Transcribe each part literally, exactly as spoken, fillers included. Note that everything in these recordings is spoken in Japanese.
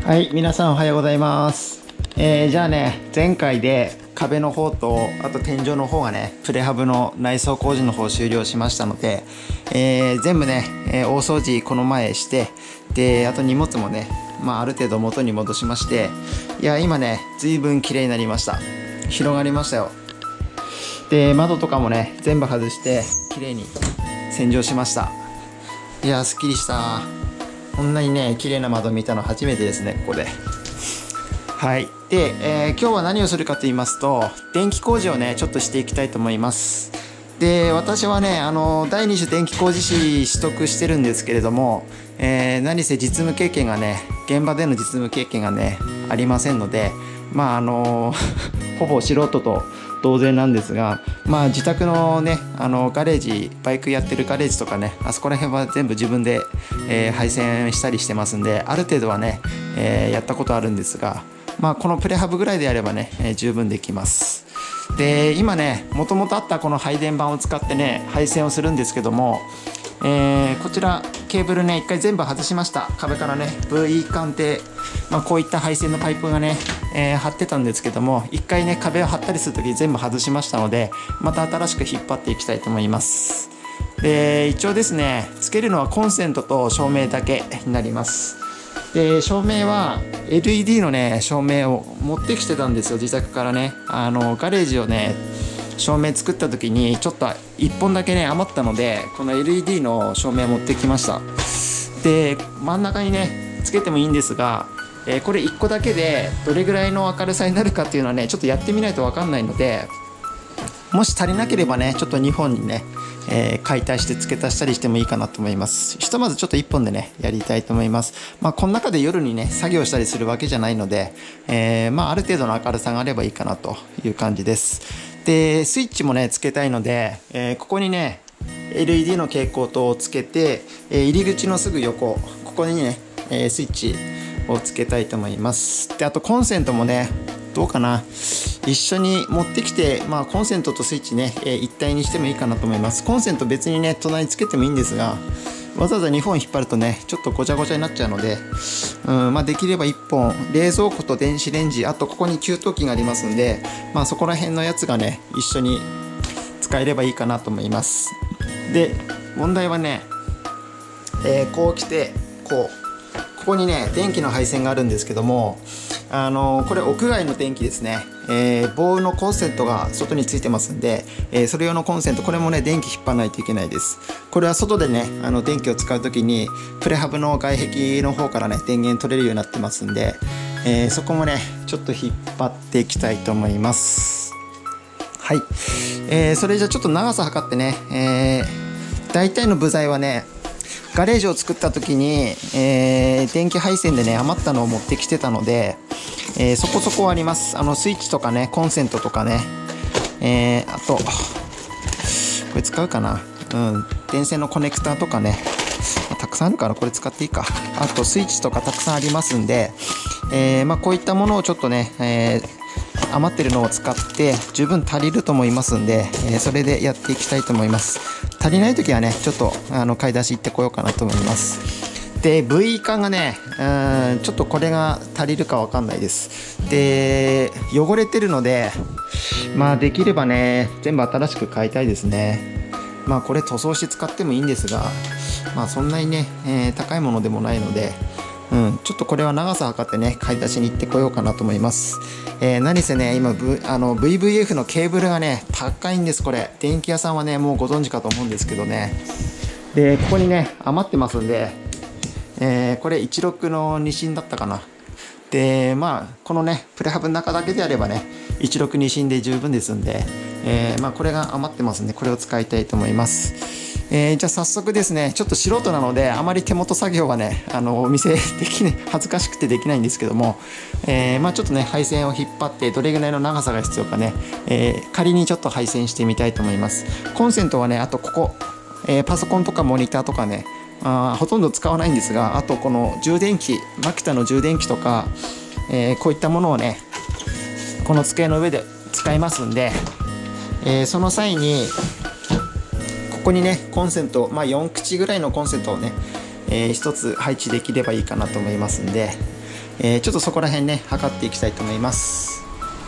はい、皆さんおはようございます。えー、じゃあね、前回で壁の方とあと天井の方がね、プレハブの内装工事の方終了しましたので、えー、全部ね、えー、大掃除この前して、であと荷物もね、まあ、ある程度元に戻しまして、いや今ね随分綺麗になりました。広がりましたよ。で窓とかもね全部外して綺麗に洗浄しました。いやすっきりした。こんなにね綺麗な窓見たの初めてですね、ここで。はい。で、えー、今日は何をするかと言いますと、電気工事をねちょっとしていきたいと思います。で私はねあのだいに種電気工事士取得してるんですけれども、えー、何せ実務経験がね現場での実務経験がねありませんので、まああのほぼ素人と同然なんですが、まあ自宅のねあのガレージ、バイクやってるガレージとかね、あそこら辺は全部自分で、えー、配線したりしてますんで、ある程度はね、えー、やったことあるんですが、まあこのプレハブぐらいであればね、えー、十分できます。で今ねもともとあったこの配電盤を使ってね配線をするんですけども、えー、こちらケーブルね一回全部外しました。壁からね ブイ 管ってまあ、こういった配線のパイプがね、えー、張ってたんですけども、一回ね壁を張ったりする時全部外しましたので、また新しく引っ張っていきたいと思います。で一応ですねつけるのはコンセントと照明だけになります。で照明は エルイーディー のね照明を持ってきてたんですよ、自宅からね。あのガレージをね照明作った時にちょっといっぽんだけね余ったので、この エルイーディー の照明を持ってきました。で真ん中にねつけてもいいんですが、えー、これいっこだけでどれぐらいの明るさになるかっていうのはねちょっとやってみないと分かんないので、もし足りなければねちょっとにほんにね、えー、解体して付け足したりしてもいいかなと思います。ひとまずちょっといっぽんでねやりたいと思います。まあこの中で夜にね作業したりするわけじゃないので、えー、まあある程度の明るさがあればいいかなという感じです。でスイッチもねつけたいので、えー、ここにね エルイーディー の蛍光灯をつけて、えー、入り口のすぐ横ここにね、えー、スイッチをつけたいと思います。であとコンセントもねどうかな、一緒に持ってきて、まあ、コンセントとスイッチね、えー、一体にしてもいいかなと思います。コンセント別にね隣につけてもいいんですが、わざわざにほん引っ張るとねちょっとごちゃごちゃになっちゃうので、うんまあ、できればいっぽん、冷蔵庫と電子レンジ、あとここに給湯器がありますんで、まあ、そこら辺のやつがね一緒に使えればいいかなと思います。で問題はね、えー、こう来てこうここにね電気の配線があるんですけども、あのー、これ屋外の電気ですね、えー、棒のコンセントが外についてますんで、えー、それ用のコンセント、これもね電気引っ張らないといけないです。これは外でねあの電気を使う時にプレハブの外壁の方からね電源取れるようになってますんで、えー、そこもねちょっと引っ張っていきたいと思います。はい、えー、それじゃちょっと長さ測ってね、えー、大体の部材はねガレージを作った時に、えー、電気配線でね余ったのを持ってきてたので、えー、そこそこあります。あのスイッチとかねコンセントとかね、えー、あとこれ使うかな、うん、電線のコネクターとかね、まあ、たくさんあるからこれ使っていいか。あとスイッチとかたくさんありますんで、えーまあ、こういったものをちょっとね、えー余ってるのを使って十分足りると思いますんで、えー、それでやっていきたいと思います。足りない時はねちょっとあの買い出し行ってこようかなと思います。で ブイ 管がねうんちょっとこれが足りるかわかんないです。で汚れてるので、まあできればね全部新しく買いたいですね。まあこれ塗装して使ってもいいんですが、まあそんなにね、えー、高いものでもないので、うん、ちょっとこれは長さ測ってね買い出しに行ってこようかなと思います。えー、何せね今、v、あの ブイブイエフ のケーブルがね高いんです。これ電気屋さんはねもうご存知かと思うんですけどね。でここにね余ってますんで、えー、これいちろくのに芯だったかな。でまあこのねプレハブの中だけであればねいちろくに芯で十分ですんで、えーまあ、これが余ってますんでこれを使いたいと思います。えー、じゃあ早速ですね、ちょっと素人なのであまり手元作業はねあのお見せできない、恥ずかしくてできないんですけども、えーまあ、ちょっとね配線を引っ張ってどれぐらいの長さが必要かね、えー、仮にちょっと配線してみたいと思います。コンセントはねあとここ、えー、パソコンとかモニターとかねあほとんど使わないんですが、あとこの充電器、マキタの充電器とか、えー、こういったものをねこの机の上で使いますんで、えー、その際にここにねコンセント、まあ、よん口ぐらいのコンセントをね、えー、ひとつ配置できればいいかなと思いますんで、 えー、ちょっとそこら辺ね測っていきたいと思います。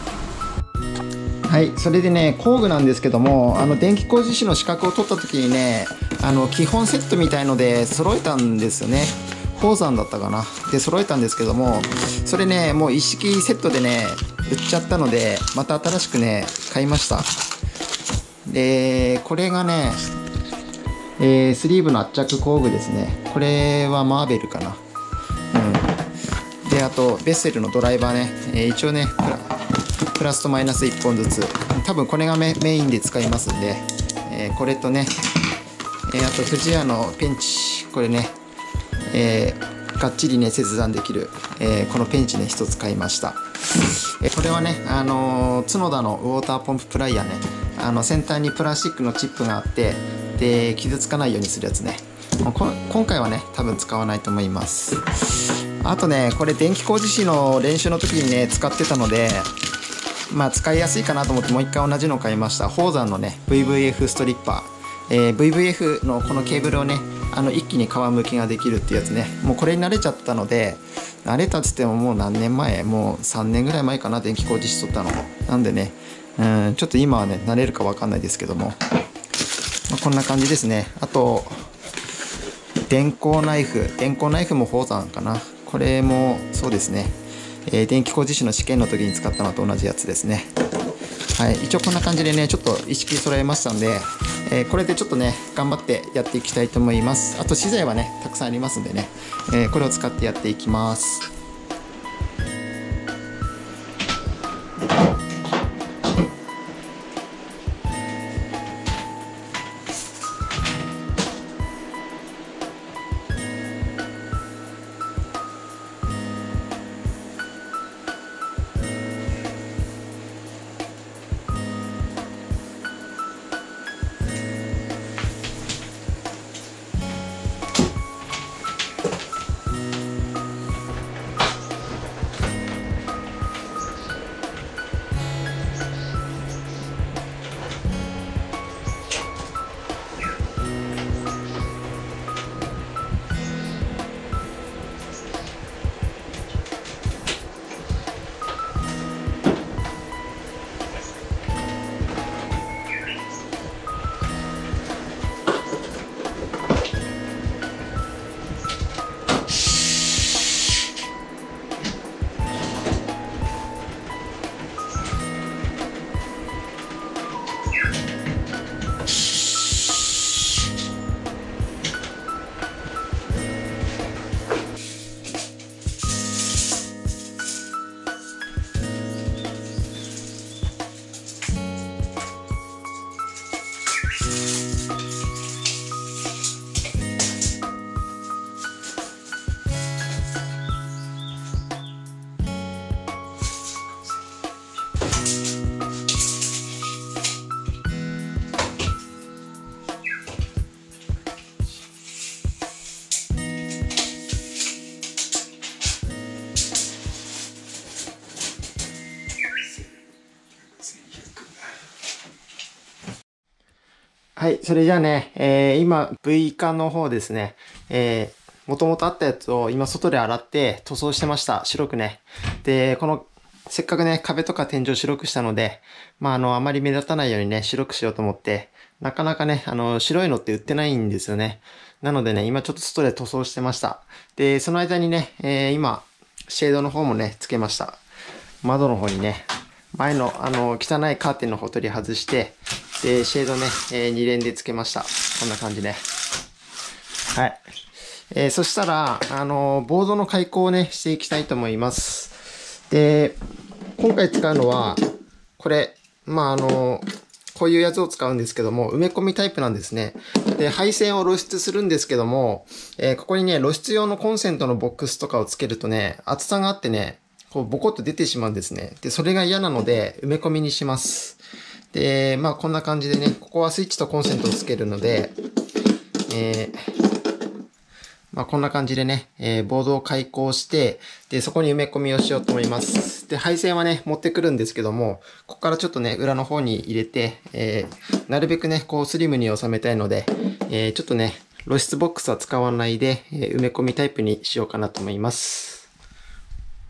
はい、それでね工具なんですけども、あの電気工事士の資格を取った時にね、あの基本セットみたいので揃えたんですよね。宝山だったかなで揃えたんですけども、それねもう一式セットでね売っちゃったので、また新しくね買いました。でこれがね、えー、スリーブの圧着工具ですね。これはマーベルかな。うん、であとベッセルのドライバーね、えー、一応ねプラプラスとマイナスいっぽんずつ、多分これが メ, メインで使いますんで、えー、これとね、えー、あと富士屋のペンチ、これね、えー、がっちりね切断できる、えー、このペンチね一つ買いました。えー、これはね、あのー、角田のウォーターポンププライヤーね、あの先端にプラスチックのチップがあって、で傷つかないようにするやつね。今回はね多分使わないと思います。あとねこれ電気工事士の練習の時にね使ってたので、まあ使いやすいかなと思ってもう一回同じのを買いました。宝山のね ブイブイエフ ストリッパー、えー、ブイブイエフ のこのケーブルをね、あの一気に皮むきができるっていうやつね。もうこれに慣れちゃったので、慣れたっつってももう何年前、もうさんねんぐらい前かな、電気工事士取ったの。なんでね、うんちょっと今はね慣れるか分かんないですけども、まあ、こんな感じですね。あと電工ナイフ、電工ナイフも宝山かな。これもそうですね、えー、電気工事士の試験の時に使ったのと同じやつですね。はい、一応こんな感じでねちょっと意識揃えましたんで、えー、これでちょっとね頑張ってやっていきたいと思います。あと資材はねたくさんありますんでね、えー、これを使ってやっていきます。はい、それじゃあね、えー、今 V 化の方ですね、えー、もともとあったやつを今外で洗って塗装してました。白くね。で、このせっかくね壁とか天井白くしたので、まああのあまり目立たないようにね白くしようと思って、なかなかねあの白いのって売ってないんですよね。なのでね今ちょっと外で塗装してました。でその間にね、えー、今シェードの方もねつけました。窓の方にね前のあの汚いカーテンの方取り外して、でシェードね、えー、に連でつけました。こんな感じね。はい。えー、そしたら、あのー、ボードの開口をね、していきたいと思います。で、今回使うのは、これ、まあ、あのー、こういうやつを使うんですけども、埋め込みタイプなんですね。で、配線を露出するんですけども、えー、ここにね、露出用のコンセントのボックスとかをつけるとね、厚さがあってね、こうボコッと出てしまうんですね。で、それが嫌なので、埋め込みにします。で、まあこんな感じでね、ここはスイッチとコンセントをつけるので、えー、まあこんな感じでね、えー、ボードを開口して、で、そこに埋め込みをしようと思います。で、配線はね、持ってくるんですけども、ここからちょっとね、裏の方に入れて、えー、なるべくね、こうスリムに収めたいので、えー、ちょっとね、露出ボックスは使わないで、えー、埋め込みタイプにしようかなと思います。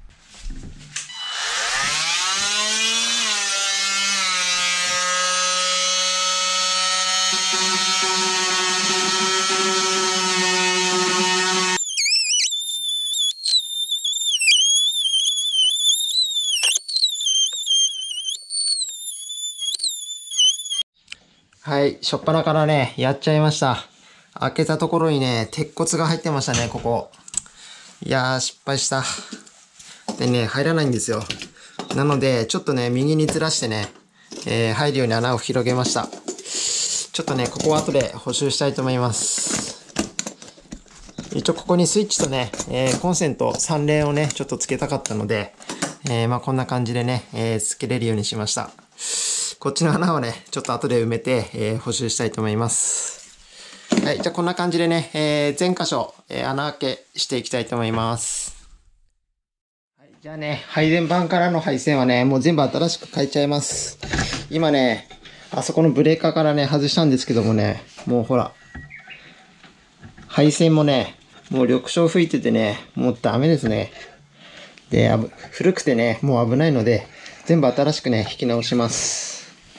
はい、しょっぱなからね、やっちゃいました。開けたところにね、鉄骨が入ってましたね、ここ。いやー、失敗した。でね、入らないんですよ。なので、ちょっとね、右にずらしてね、えー、入るように穴を広げました。ちょっとね、ここは後で補修したいと思います。一応ここにスイッチとね、えー、コンセントさん連をね、ちょっとつけたかったので、えー、まあこんな感じでね、えー、つけれるようにしました。こっちの穴をね、ちょっと後で埋めて、えー、補修したいと思います。はい、じゃあこんな感じでね、えー、全箇所、えー、穴開けしていきたいと思います。はい、じゃあね、配電盤からの配線はね、もう全部新しく変えちゃいます。今ね、あそこのブレーカーからね、外したんですけどもね、もうほら、配線もね、もう緑青吹いててね、もうダメですね。で、古くてね、もう危ないので、全部新しくね、引き直します。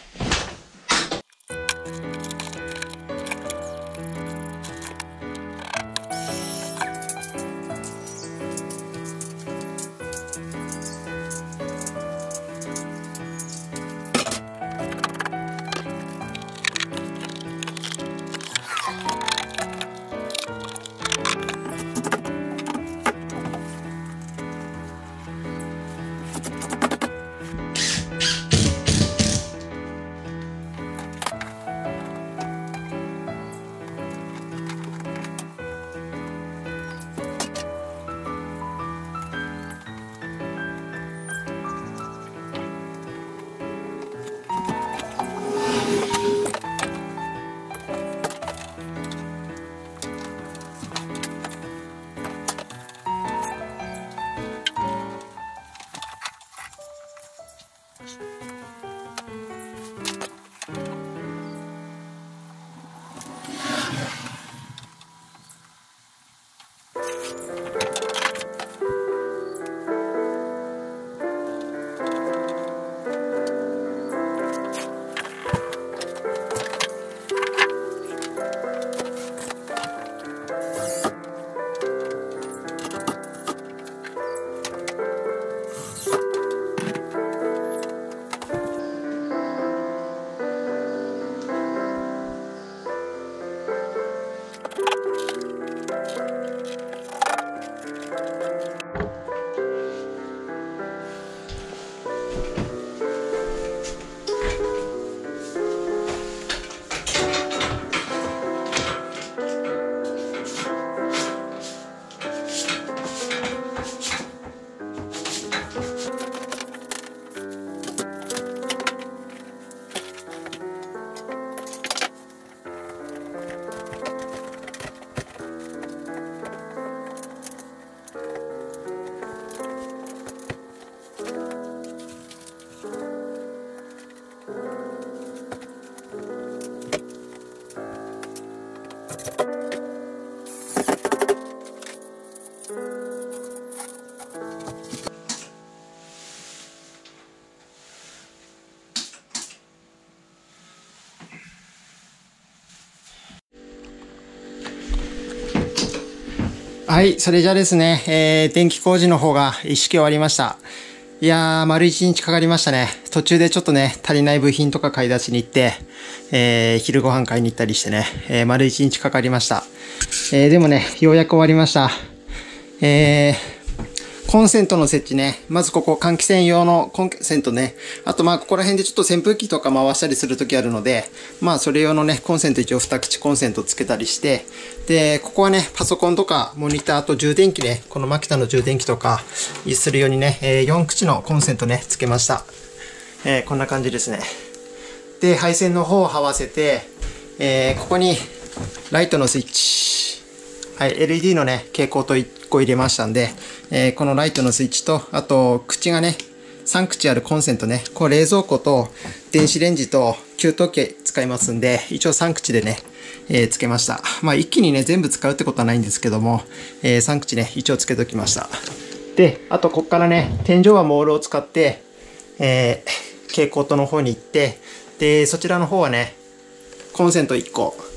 はい、それじゃあですね、えー、電気工事の方が一式終わりました。いやー、丸一日かかりましたね。途中でちょっとね、足りない部品とか買い出しに行って、えー、昼ご飯買いに行ったりしてね、えー、丸一日かかりました。えー、でもね、ようやく終わりました。えー、コンセントの設置ね。まずここ換気扇用のコンセントね。あとまあここら辺でちょっと扇風機とか回したりするときあるので、まあそれ用のね、コンセント一応二口コンセントつけたりして、で、ここはね、パソコンとかモニターと充電器ね、このマキタの充電器とかするようにね、えー、よん口のコンセントね、つけました。えー、こんな感じですね。で、配線の方を合わせて、えー、ここにライトのスイッチ。はい、エルイーディー のね、蛍光灯いっこ入れましたんで、えー、このライトのスイッチと、あと、口がね、さん口あるコンセントね、これ冷蔵庫と電子レンジと給湯器使いますんで、一応さん口でね、えー、つけました。まあ一気にね、全部使うってことはないんですけども、えー、さん口ね、一応つけときました。で、あとこっからね、天井はモールを使って、えー、蛍光灯の方に行って、で、そちらの方はね、コンセントいっこ、こ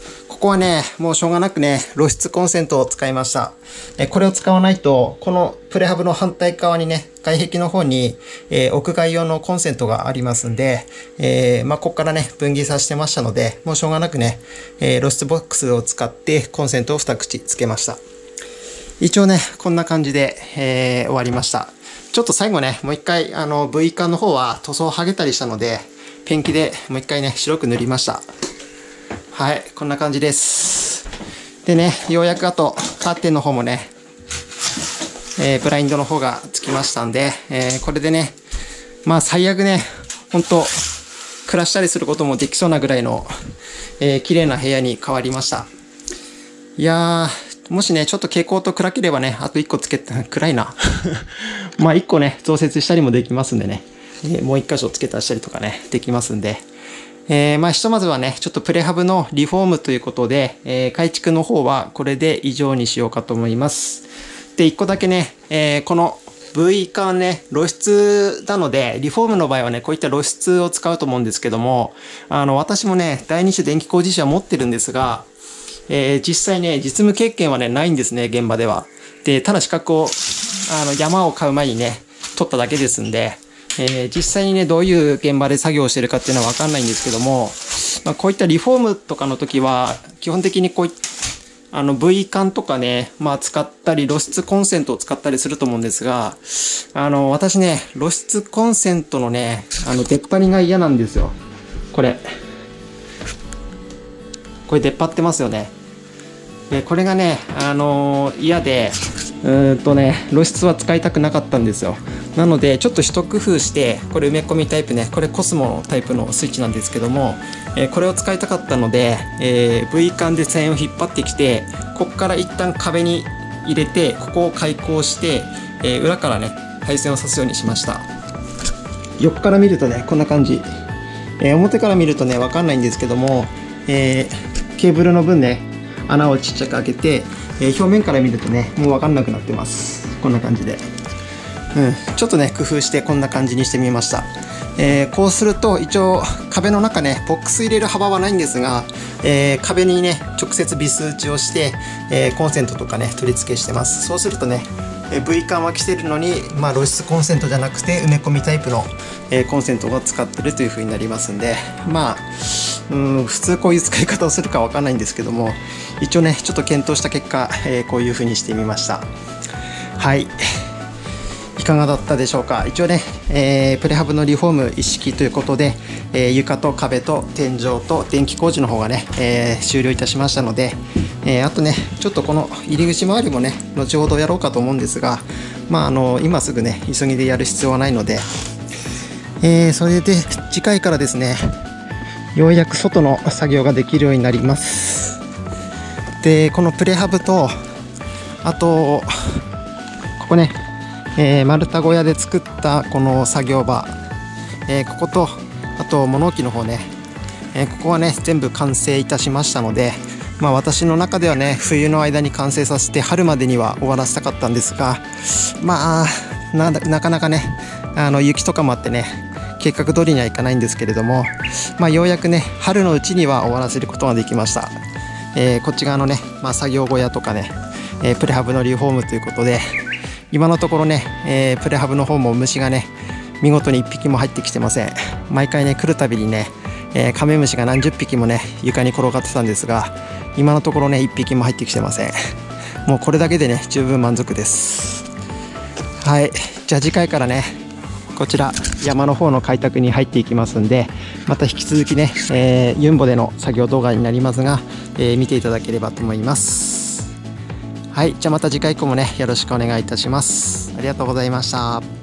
こはね、もうしょうがなくね、露出コンセントを使いました。えこれを使わないと、このプレハブの反対側にね、外壁の方に、えー、屋外用のコンセントがありますんで、えー、まあ、ここからね、分岐させてましたので、もうしょうがなくね、えー、露出ボックスを使ってコンセントをに口つけました。一応ね、こんな感じで、えー、終わりました。ちょっと最後ね、もう一回、あの、V 管の方は塗装剥げたりしたので、ペンキでもう一回ね、白く塗りました。はい、こんな感じです。でね、ようやくあと、カーテンの方もね、えー、ブラインドの方がつきましたんで、えー、これでね、まあ最悪ね、ほんと、暮らしたりすることもできそうなぐらいの、えー、綺麗な部屋に変わりました。いやー、もしね、ちょっと蛍光と暗ければね、あといっこつけて、暗いな。まあいっこね、増設したりもできますんでね、えー、もういっ箇所付け足したりとかね、できますんで、えー、まあひとまずはね、ちょっとプレハブのリフォームということで、えー、改築の方はこれで以上にしようかと思います。で、いっこだけね、えー、この V 管ね、露出なので、リフォームの場合はね、こういった露出を使うと思うんですけども、あの、私もね、第二種電気工事士は持ってるんですが、えー、実際ね、実務経験はね、ないんですね、現場では。で、ただ資格を、あの、山を買う前にね、取っただけですんで、えー、実際にね、どういう現場で作業してるかっていうのはわかんないんですけども、まあ、こういったリフォームとかの時は、基本的にこういった、あの、V 管とかね、まあ、使ったり、露出コンセントを使ったりすると思うんですが、あの、私ね、露出コンセントのね、あの、出っ張りが嫌なんですよ。これ。これ出っ張ってますよね。で、これがね、あのー、嫌で、うーんとね、露出は使いたくなかったんですよ。なので、ちょっと一工夫して、これ埋め込みタイプね、これコスモのタイプのスイッチなんですけども、えー、これを使いたかったので、えー、V 管で線を引っ張ってきて、ここから一旦壁に入れて、ここを開口して、えー、裏からね、配線を刺すようにしました。横から見るとね、こんな感じ。えー、表から見るとね、わかんないんですけども、えー、ケーブルの分ね、穴をちっちゃく開けて、えー、表面から見るとね、もうわかんなくなってます。こんな感じで。うん、ちょっとね、工夫してこんな感じにしてみました。えー、こうすると、一応、壁の中ね、ボックス入れる幅はないんですが、えー、壁にね、直接ビス打ちをして、えー、コンセントとかね、取り付けしてます。そうするとね、えー、V 管は来てるのに、まあ、露出コンセントじゃなくて、埋め込みタイプの、えー、コンセントを使ってるという風になりますんで、まあ、うん、普通こういう使い方をするかわかんないんですけども、一応ね、ちょっと検討した結果、えー、こういう風にしてみました。はい。いかがだったでしょうか。一応ね、えー、プレハブのリフォーム一式ということで、えー、床と壁と天井と電気工事の方がね、えー、終了いたしましたので、えー、あとね、ちょっとこの入り口周りもね、後ほどやろうかと思うんですが、まあ、あの、今すぐね、急ぎでやる必要はないので、えー、それで次回からですね、ようやく外の作業ができるようになります。で、このプレハブと、あと、ここね、えー、丸太小屋で作ったこの作業場、えー、こことあと物置の方ね、えー、ここはね全部完成いたしましたので、まあ私の中ではね冬の間に完成させて春までには終わらせたかったんですが、まあ な, なかなかねあの雪とかもあってね計画通りにはいかないんですけれども、まあようやくね春のうちには終わらせることができました。えー、こっち側のね、まあ、作業小屋とかね、えー、プレハブのリフォームということで、今のところね、えー、プレハブの方も虫がね見事にいっぴきも入ってきてません。毎回ね来るたびにね、えー、カメムシが何十匹もね床に転がってたんですが、今のところねいっぴきも入ってきてません。もうこれだけでね十分満足です。はい、じゃあ次回からねこちら山の方の開拓に入っていきますんで、また引き続きね、えー、ユンボでの作業動画になりますが、えー、見ていただければと思います。はい、じゃあまた次回以降もねよろしくお願いいたします。ありがとうございました。